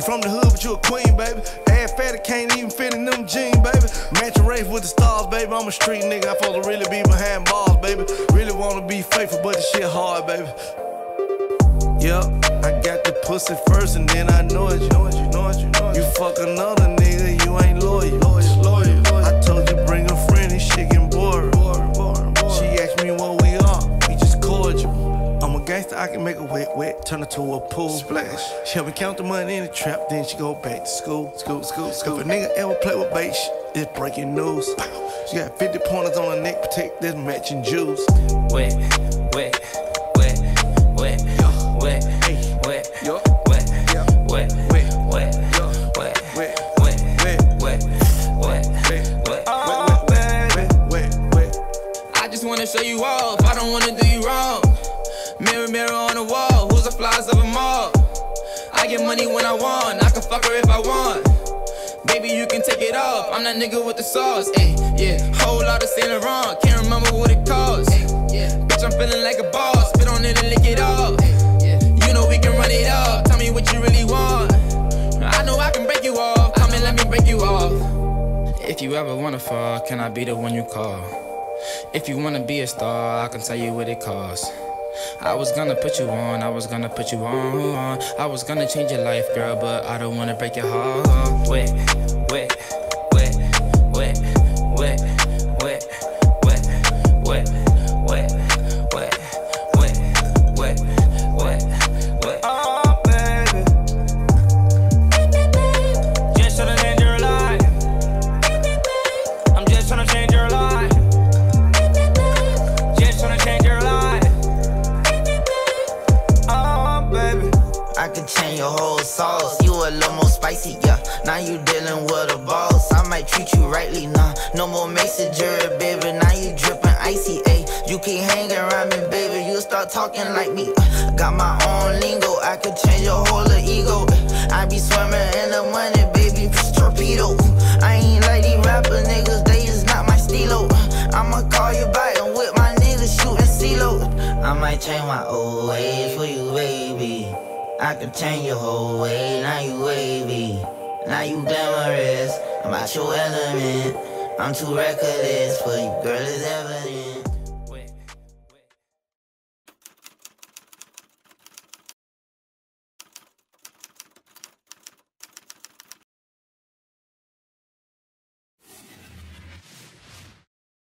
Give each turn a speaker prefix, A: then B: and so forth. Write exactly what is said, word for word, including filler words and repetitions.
A: You from the hood, but you a queen, baby. Ass fatty can't even fit in them jeans, baby. Matching race with the stars, baby. I'm a street nigga. I'm supposed to really be behind bars, baby. Really wanna be faithful, but the shit hard, baby. Yup, I got the pussy first and then I know it. You know it, you know it, you know it. You fuck another nigga, you ain't loyal. Loyal, loyal, loyal. I told you bring a friend, this shit getting bored. bored, bored, bored. She asked me what we are, we just cordial. I'm a gangster, I can make a wet, wet, turn it to a pool. Splash. She help me count the money in the trap, then she go back to school. School, school, school. If a nigga ever play with bait, it's breaking news. She got fifty pointers on her neck, protect this matching jewels.
B: Wet, wet, wet, wet, wet, hey, wet, yo, wet, yeah, wet, wet, wet, yo, wet, wet, wet, wet, wet, wet, wet, oh, wet, wet, wet. I just wanna show you off, I don't wanna do you wrong. Mirror, mirror on the wall, who's the flies of them all? I get money when I want, I can fuck her if I want. Baby, you can take it off, I'm that nigga with the sauce, ayy, yeah. Whole lot of Saint Laurent, can't remember what it costs, yeah. Bitch, I'm feeling like a boss, spit on it and lick it off, yeah. You know we can run it up, tell me what you really want. I know I can break you off, come and let me break you off. If you ever wanna fall, can I be the one you call? If you wanna be a star, I can tell you what it costs. I was gonna put you on, I was gonna put you on. I was gonna change your life, girl, but I don't wanna break your heart. Wet, wet, wet, wet, wet, wet, wet, wet, wet, wet, wet, wet, wet, wet. Oh, baby, just tryna change your life. I'm just tryna change your life. Just tryna change your life.
C: I could change your whole sauce. You a little more spicy, yeah. Now you dealing with a boss. I might treat you rightly, nah. No more messenger, baby. Now you dripping icy, ayy. You keep hanging around me, baby. You start talking like me. Uh, got my own lingo. I could change your whole ego. I be swimming in the money, baby. Torpedo. I ain't like these rapper niggas. They is not my stilo. I'ma call you back and with my niggas shooting CeeLo. I might change my old ways for you, baby. I can change your whole way, now you wavy. Now you glamorous, I'm out your element. I'm too reckless for you, girl, it's evident.